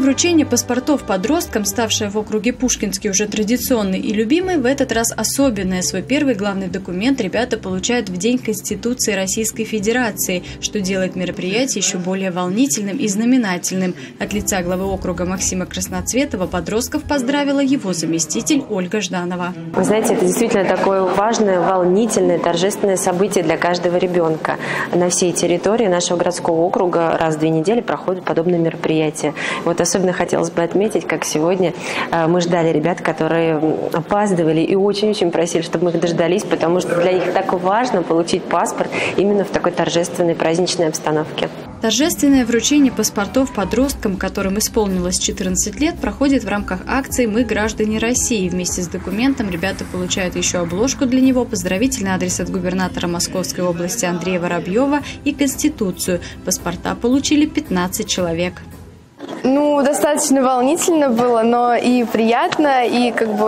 вручения паспортов подросткам, ставшее в округе Пушкинский уже традиционной и любимой, в этот раз особенное. Свой первый главный документ ребята получают в День Конституции Российской Федерации, что делает мероприятие еще более волнительным и знаменательным. От лица главы округа Максима Красноцветова подростков поздравила его заместитель Ольга Жданова. Вы знаете, это действительно такое важное, волнительное, торжественное событие для каждого ребенка. На всей территории нашего городского округа раз в 2 недели проходят подобные мероприятия. Вот особенно хотелось бы отметить, как сегодня мы ждали ребят, которые опаздывали и очень-очень просили, чтобы мы их дождались, потому что для них так важно получить паспорт именно в такой торжественной праздничной обстановке. Торжественное вручение паспортов подросткам, которым исполнилось 14 лет, проходит в рамках акции «Мы граждане России». Вместе с документом ребята получают еще обложку для него, поздравительный адрес от губернатора Московской области Андрея Воробьева и Конституцию. Паспорта получили 15 человек. Достаточно волнительно было, но и приятно, и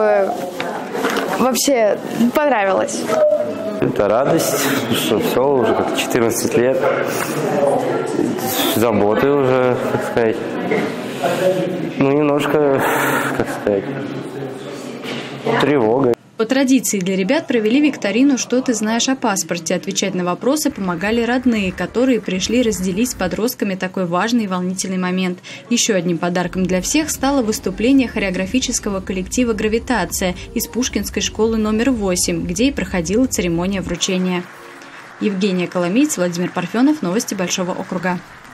вообще понравилось. Это радость, что все, уже как 14 лет, заботы уже, так сказать, немножко, тревога. По традиции для ребят провели викторину «Что ты знаешь о паспорте?». Отвечать на вопросы помогали родные, которые пришли разделить с подростками такой важный и волнительный момент. Еще одним подарком для всех стало выступление хореографического коллектива «Гравитация» из Пушкинской школы номер 8, где и проходила церемония вручения. Евгения Коломиец, Владимир Парфенов. Новости Большого округа.